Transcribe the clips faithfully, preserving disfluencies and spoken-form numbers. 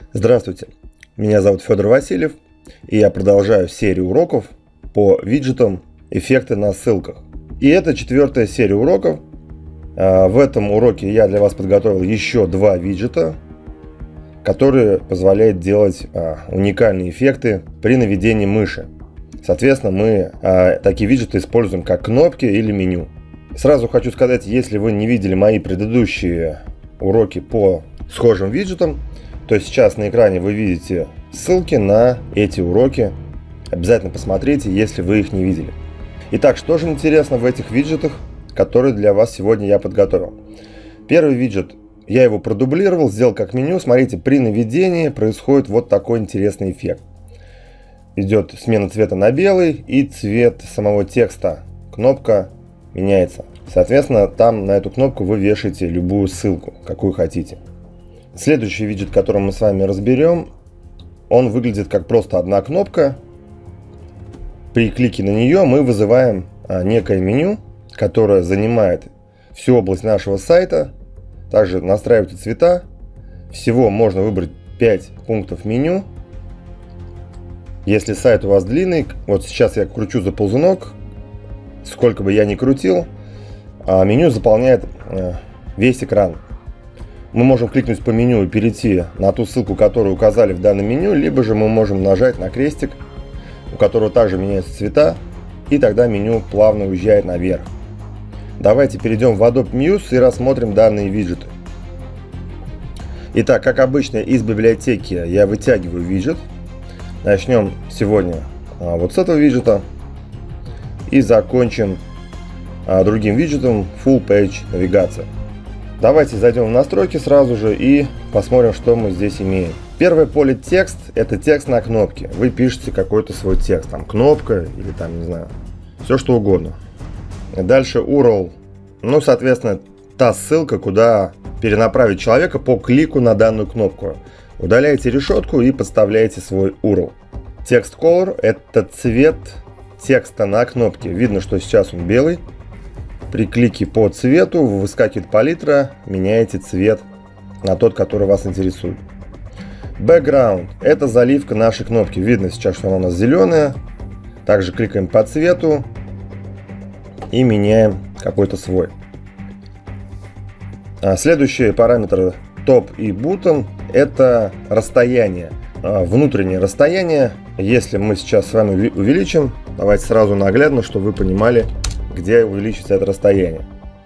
Здравствуйте, меня зовут Федор Васильев, и я продолжаю серию уроков по виджетам «Эффекты на ссылках». И это четвертая серия уроков. В этом уроке я для вас подготовил еще два виджета, которые позволяют делать уникальные эффекты при наведении мыши. Соответственно, мы такие виджеты используем как кнопки или меню. Сразу хочу сказать, если вы не видели мои предыдущие уроки по схожим виджетам, то сейчас на экране вы видите ссылки на эти уроки. Обязательно посмотрите, если вы их не видели. Итак, что же интересно в этих виджетах, которые для вас сегодня я подготовил? Первый виджет, я его продублировал, сделал как меню. Смотрите, при наведении происходит вот такой интересный эффект. Идет смена цвета на белый, и цвет самого текста, кнопка, меняется. Соответственно, там на эту кнопку вы вешаете любую ссылку, какую хотите. Следующий виджет, который мы с вами разберем, он выглядит как просто одна кнопка. При клике на нее мы вызываем а, некое меню, которое занимает всю область нашего сайта. Также настраиваются цвета. Всего можно выбрать пять пунктов меню. Если сайт у вас длинный, вот сейчас я кручу за ползунок, сколько бы я ни крутил, а меню заполняет а, весь экран. Мы можем кликнуть по меню и перейти на ту ссылку, которую указали в данном меню, либо же мы можем нажать на крестик, у которого также меняются цвета, и тогда меню плавно уезжает наверх. Давайте перейдем в Adobe Muse и рассмотрим данные виджеты. Итак, как обычно, из библиотеки я вытягиваю виджет. Начнем сегодня вот с этого виджета и закончим другим виджетом Full Page навигация. Давайте зайдем в настройки сразу же и посмотрим, что мы здесь имеем. Первое поле текст — это текст на кнопке. Вы пишете какой-то свой текст, там кнопка или там, не знаю, все что угодно. Дальше ю ар эл, ну, соответственно, та ссылка, куда перенаправить человека по клику на данную кнопку. Удаляете решетку и подставляете свой ю ар эл. Text color — это цвет текста на кнопке. Видно, что сейчас он белый. При клике по цвету выскакивает палитра, меняете цвет на тот, который вас интересует. Background — это заливка нашей кнопки. Видно сейчас, что она у нас зеленая. Также кликаем по цвету и меняем какой-то свой. А следующие параметры топ и button — это расстояние. А внутреннее расстояние, если мы сейчас с вами увеличим, давайте сразу наглядно, чтобы вы понимали, где увеличится это расстояние.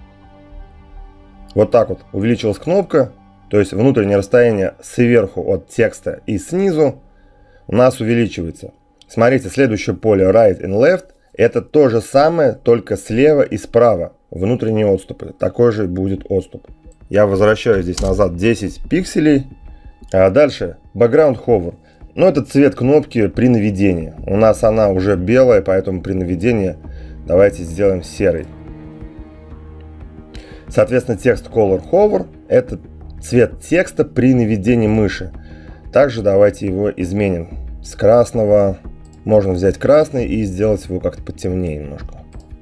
Вот так вот увеличилась кнопка, то есть внутреннее расстояние сверху от текста и снизу у нас увеличивается. Смотрите, следующее поле right and left — это то же самое, только слева и справа внутренние отступы. Такой же будет отступ. Я возвращаю здесь назад десять пикселей. А дальше background hover. Ну, это цвет кнопки при наведении. У нас она уже белая, поэтому при наведении давайте сделаем серый. Соответственно, text color hover — это цвет текста при наведении мыши. Также давайте его изменим. С красного можно взять красный и сделать его как-то потемнее немножко.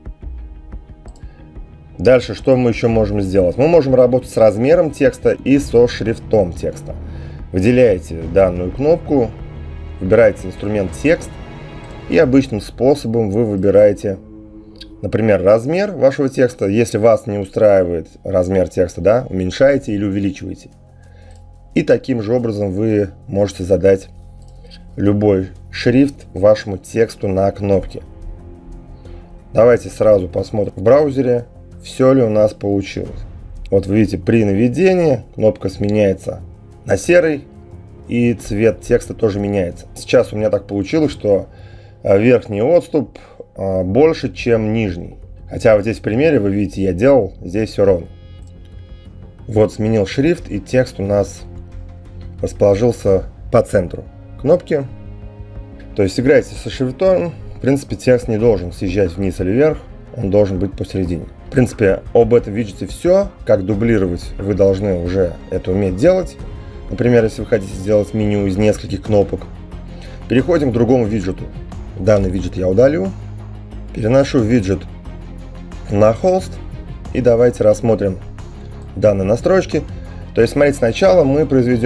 Дальше что мы еще можем сделать? Мы можем работать с размером текста и со шрифтом текста. Выделяете данную кнопку, выбираете инструмент текст и обычным способом вы выбираете, например, размер вашего текста. Если вас не устраивает размер текста, да, уменьшаете или увеличиваете. И таким же образом вы можете задать любой шрифт вашему тексту на кнопке. Давайте сразу посмотрим в браузере, все ли у нас получилось. Вот вы видите, при наведении кнопка сменяется на серый, и цвет текста тоже меняется. Сейчас у меня так получилось, что верхний отступ больше, чем нижний. Хотя вот здесь в примере вы видите, я делал здесь все ровно. Вот сменил шрифт, и текст у нас расположился по центру кнопки. То есть играете со шрифтом. В принципе, текст не должен съезжать вниз или вверх, он должен быть посередине. В принципе, об этом виджете все. Как дублировать, вы должны уже это уметь делать. Например, если вы хотите сделать меню из нескольких кнопок. Переходим к другому виджету. Данный виджет я удалю. Переношу виджет на холст. И давайте рассмотрим данные настройки. То есть, смотрите, сначала мы произведем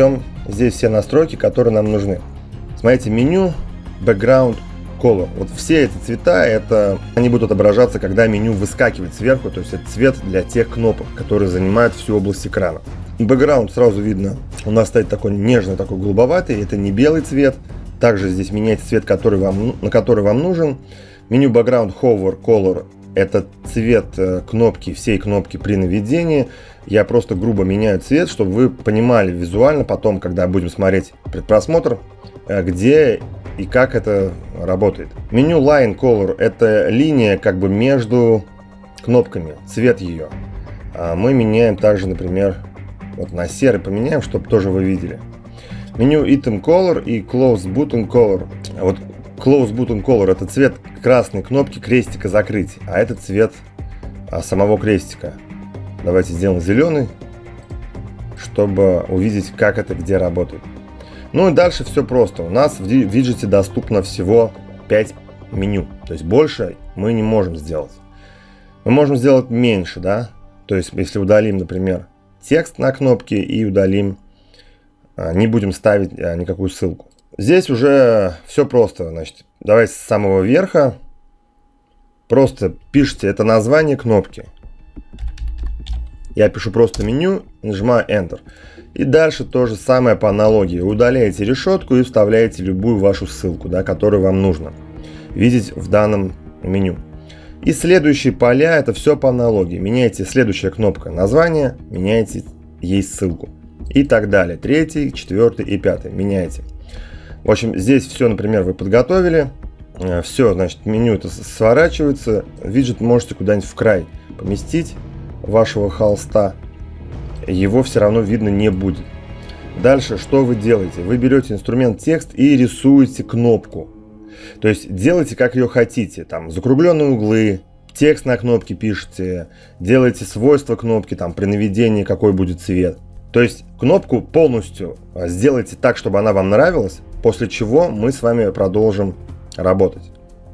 здесь все настройки, которые нам нужны. Смотрите, меню, background, color. Вот все эти цвета, это они будут отображаться, когда меню выскакивает сверху, то есть это цвет для тех кнопок, которые занимают всю область экрана. Background сразу видно, у нас стоит такой нежный, такой голубоватый, это не белый цвет. Также здесь меняйте цвет, который вам, на который вам нужен. Меню background, hover, color — это цвет кнопки, всей кнопки при наведении. Я просто грубо меняю цвет, чтобы вы понимали визуально потом, когда будем смотреть предпросмотр, где и как это работает. Меню line color — это линия как бы между кнопками, цвет ее. Мы меняем также, например, вот на серый поменяем, чтобы тоже вы видели. Меню item color и close button color. Вот close button color — это цвет красной кнопки крестика закрыть, а это цвет самого крестика. Давайте сделаем зеленый, чтобы увидеть, как это где работает. Ну и дальше все просто. У нас в виджете доступно всего пять меню. То есть больше мы не можем сделать. Мы можем сделать меньше, да? То есть если удалим, например, текст на кнопке и удалим, не будем ставить никакую ссылку. Здесь уже все просто. Значит, давайте с самого верха. Просто пишите это название кнопки. Я пишу просто меню, нажимаю Enter. И дальше то же самое по аналогии. Удаляете решетку и вставляете любую вашу ссылку, да, которую вам нужно видеть в данном меню. И следующие поля — это все по аналогии. Меняете следующая кнопка название, меняете ей ссылку. И так далее. Третий, четвертый и пятый. Меняете. В общем, здесь все, например, вы подготовили. Все, значит, меню это сворачивается. Виджет можете куда-нибудь в край поместить вашего холста. Его все равно видно не будет. Дальше что вы делаете? Вы берете инструмент текст и рисуете кнопку. То есть делайте как ее хотите. Там закругленные углы, текст на кнопке пишите, делайте свойства кнопки, там при наведении какой будет цвет. То есть кнопку полностью сделайте так, чтобы она вам нравилась, после чего мы с вами продолжим работать.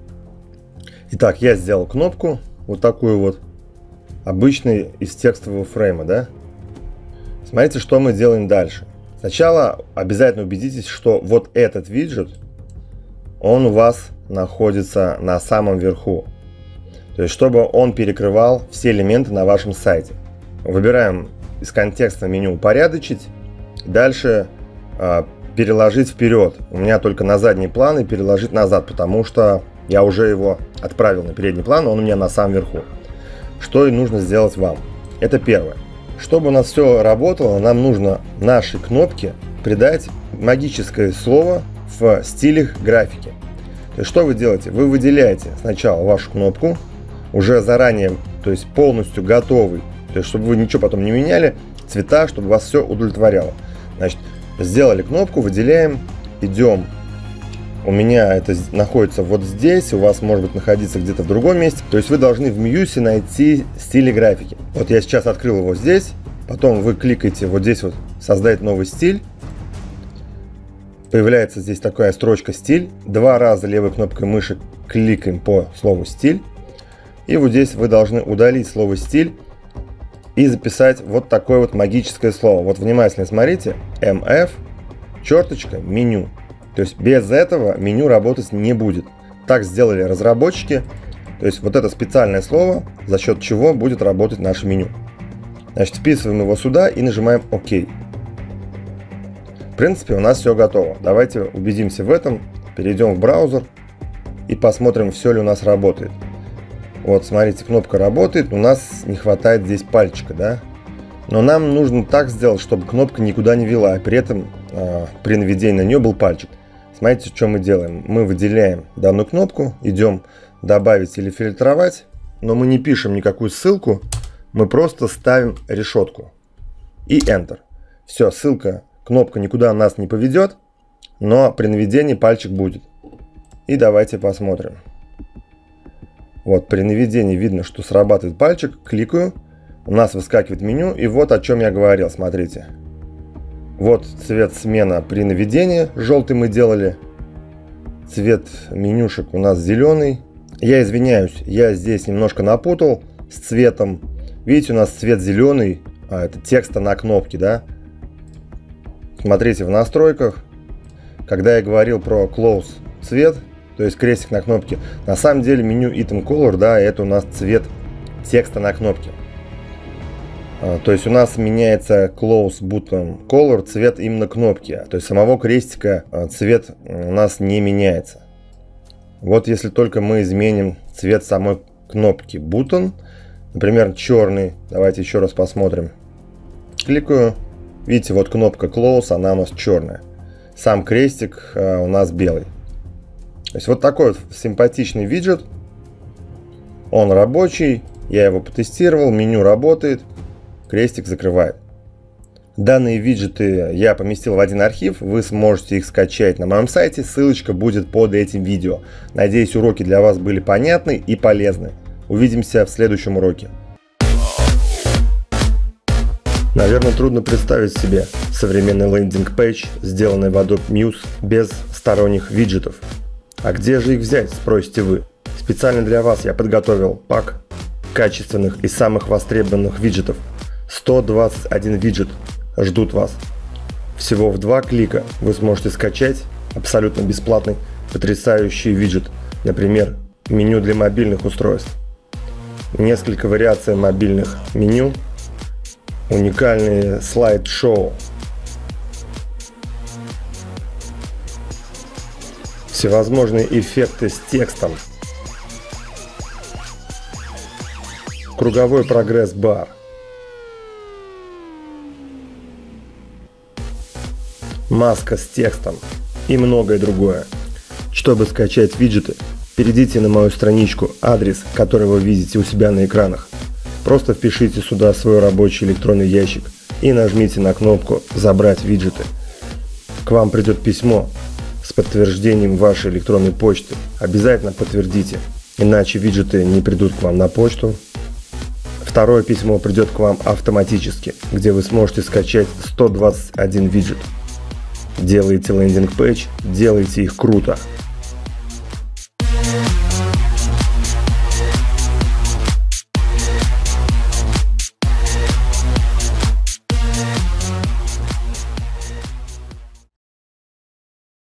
Итак, я сделал кнопку вот такую вот, обычный из текстового фрейма, да? Смотрите, что мы делаем дальше. Сначала обязательно убедитесь, что вот этот виджет, он у вас находится на самом верху. То есть, чтобы он перекрывал все элементы на вашем сайте. Выбираем из контекста меню «Упорядочить». Дальше э, переложить вперед. У меня только на задний план и переложить назад, потому что я уже его отправил на передний план, он у меня на самом верху. Что и нужно сделать вам. Это первое. Чтобы у нас все работало, нам нужно нашей кнопке придать магическое слово в стилях графики. То есть что вы делаете? Вы выделяете сначала вашу кнопку, уже заранее, то есть полностью готовый, то есть чтобы вы ничего потом не меняли, цвета, чтобы вас все удовлетворяло. Значит, сделали кнопку, выделяем, идем. У меня это находится вот здесь, у вас может быть находиться где-то в другом месте. То есть вы должны в Мьюсе найти стили графики. Вот я сейчас открыл его здесь, потом вы кликаете вот здесь вот «Создать новый стиль». Появляется здесь такая строчка «Стиль». Два раза левой кнопкой мыши кликаем по слову «Стиль». И вот здесь вы должны удалить слово «Стиль» и записать вот такое вот магическое слово. Вот внимательно смотрите. эм эф, черточка, меню. То есть без этого меню работать не будет. Так сделали разработчики. То есть вот это специальное слово, за счет чего будет работать наше меню. Значит, вписываем его сюда и нажимаем ОК. В принципе, у нас все готово. Давайте убедимся в этом. Перейдем в браузер и посмотрим, все ли у нас работает. Вот, смотрите, кнопка работает. У нас не хватает здесь пальчика, да? Но нам нужно так сделать, чтобы кнопка никуда не вела, а при этом э, при наведении на нее был пальчик. Смотрите, что мы делаем. Мы выделяем данную кнопку, идем добавить или фильтровать, но мы не пишем никакую ссылку, мы просто ставим решетку и Enter. Все, ссылка, кнопка никуда нас не поведет, но при наведении пальчик будет. И давайте посмотрим. Вот, при наведении видно, что срабатывает пальчик, кликаю, у нас выскакивает меню, и вот о чем я говорил, смотрите. Вот цвет смена при наведении, желтый мы делали. Цвет менюшек у нас зеленый. Я извиняюсь, я здесь немножко напутал с цветом. Видите, у нас цвет зеленый, а это текста на кнопке, да? Смотрите, в настройках, когда я говорил про close цвет, то есть крестик на кнопке, на самом деле меню Item Color, да, это у нас цвет текста на кнопке. То есть у нас меняется Close Button Color, цвет именно кнопки. То есть самого крестика цвет у нас не меняется. Вот если только мы изменим цвет самой кнопки Button, например, черный, давайте еще раз посмотрим. Кликаю, видите, вот кнопка Close, она у нас черная. Сам крестик у нас белый. То есть вот такой вот симпатичный виджет. Он рабочий, я его потестировал, меню работает. Крестик закрывает. Данные виджеты я поместил в один архив, вы сможете их скачать на моем сайте, ссылочка будет под этим видео. Надеюсь, уроки для вас были понятны и полезны. Увидимся в следующем уроке. Наверное, трудно представить себе современный лендинг-пейдж, сделанный в Adobe Muse без сторонних виджетов. А где же их взять, спросите вы? Специально для вас я подготовил пак качественных и самых востребованных виджетов. сто двадцать один виджет ждут вас. Всего в два клика вы сможете скачать абсолютно бесплатный потрясающий виджет. Например, меню для мобильных устройств. Несколько вариаций мобильных меню. Уникальные слайд-шоу. Всевозможные эффекты с текстом. Круговой прогресс-бар. Маска с текстом и многое другое. Чтобы скачать виджеты, перейдите на мою страничку, адрес, который вы видите у себя на экранах. Просто впишите сюда свой рабочий электронный ящик и нажмите на кнопку «Забрать виджеты». К вам придет письмо с подтверждением вашей электронной почты. Обязательно подтвердите, иначе виджеты не придут к вам на почту. Второе письмо придет к вам автоматически, где вы сможете скачать сто двадцать один виджет. Делаете лендинг-пейдж, делайте их круто.